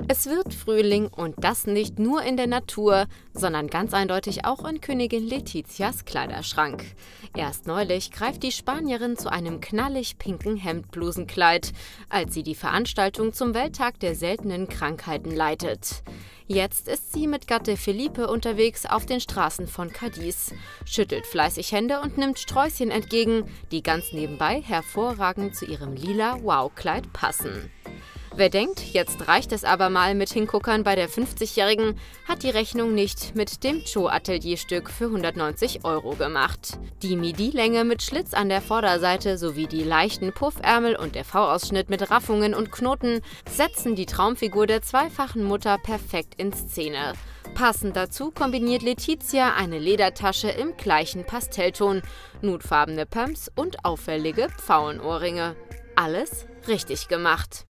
Es wird Frühling und das nicht nur in der Natur, sondern ganz eindeutig auch in Königin Letizias Kleiderschrank. Erst neulich greift die Spanierin zu einem knallig pinken Hemdblusenkleid, als sie die Veranstaltung zum Welttag der seltenen Krankheiten leitet. Jetzt ist sie mit Gatte Felipe unterwegs auf den Straßen von Cadiz, schüttelt fleißig Hände und nimmt Sträußchen entgegen, die ganz nebenbei hervorragend zu ihrem lila Wow-Kleid passen. Wer denkt, jetzt reicht es aber mal mit Hinguckern bei der 50-Jährigen, hat die Rechnung nicht mit dem Cho-Atelierstück für 190 € gemacht. Die Midi-Länge mit Schlitz an der Vorderseite sowie die leichten Puffärmel und der V-Ausschnitt mit Raffungen und Knoten setzen die Traumfigur der zweifachen Mutter perfekt in Szene. Passend dazu kombiniert Letizia eine Ledertasche im gleichen Pastellton, nudefarbene Pumps und auffällige Pfauenohrringe. Alles richtig gemacht.